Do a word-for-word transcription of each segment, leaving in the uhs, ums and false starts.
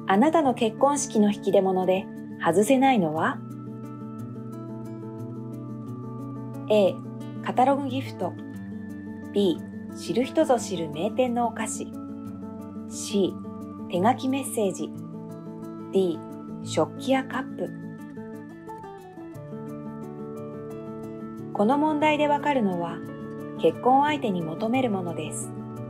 あなたの結婚式の引き出物で外せないのは A. カタログギフト B. 知る人ぞ知る名店のお菓子 C. 手書きメッセージ D. 食器やカップ。この問題でわかるのは結婚相手に求めるものです。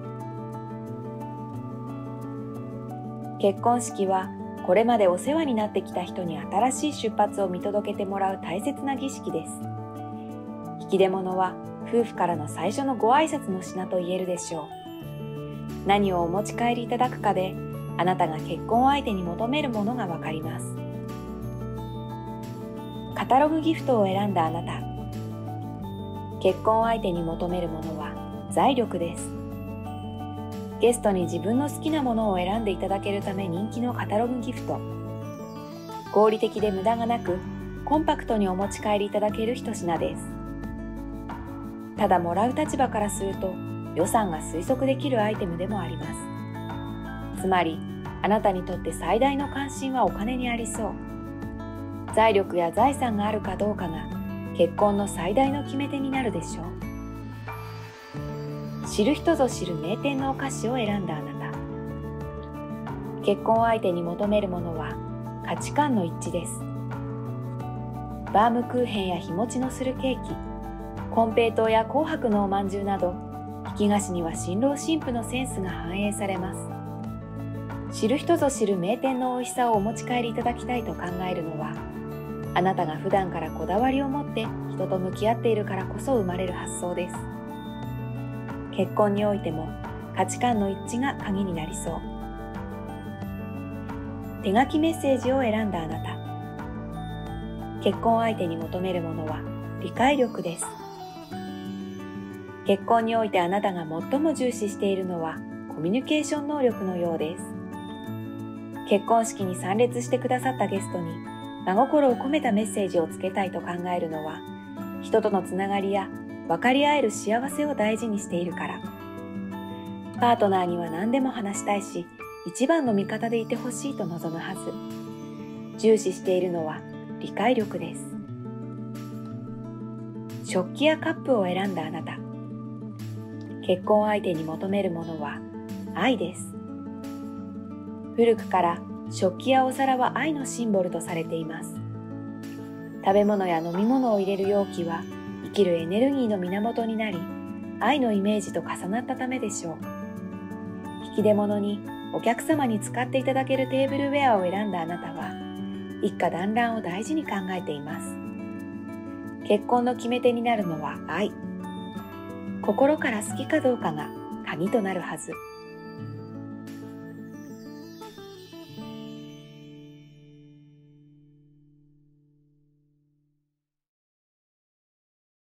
結婚式はこれまでお世話になってきた人に新しい出発を見届けてもらう大切な儀式です。引き出物は夫婦からの最初のご挨拶の品と言えるでしょう。何をお持ち帰りいただくかで、あなたが結婚相手に求めるものがわかります。カタログギフトを選んだあなた。結婚相手に求めるものは財力です。ゲストに自分の好きなものを選んでいただけるため人気のカタログギフト。合理的で無駄がなく、コンパクトにお持ち帰りいただける一品です。ただもらう立場からすると予算が推測できるアイテムでもあります。つまり、あなたにとって最大の関心はお金にありそう。財力や財産があるかどうかが結婚の最大の決め手になるでしょう。知る人ぞ知る名店のお菓子を選んだあなた。結婚相手に求めるものは価値観の一致です。バームクーヘンや日持ちのするケーキ、金平糖や紅白のおまんじゅうなど、引き菓子には新郎新婦のセンスが反映されます。知る人ぞ知る名店の美味しさをお持ち帰りいただきたいと考えるのは、あなたが普段からこだわりを持って人と向き合っているからこそ生まれる発想です。結婚においても価値観の一致が鍵になりそう。手書きメッセージを選んだあなた。結婚相手に求めるものは理解力です。結婚においてあなたが最も重視しているのはコミュニケーション能力のようです。結婚式に参列してくださったゲストに真心を込めたメッセージをつけたいと考えるのは、人とのつながりや分かり合える幸せを大事にしているから。パートナーには何でも話したいし、一番の味方でいてほしいと望むはず。重視しているのは理解力です。食器やカップを選んだあなた。結婚相手に求めるものは愛です。古くから食器やお皿は愛のシンボルとされています。食べ物や飲み物を入れる容器は生きるエネルギーの源になり、愛のイメージと重なったためでしょう。引き出物にお客様に使っていただけるテーブルウェアを選んだあなたは、一家団らんを大事に考えています。結婚の決め手になるのは愛。心から好きかどうかが鍵となるはず。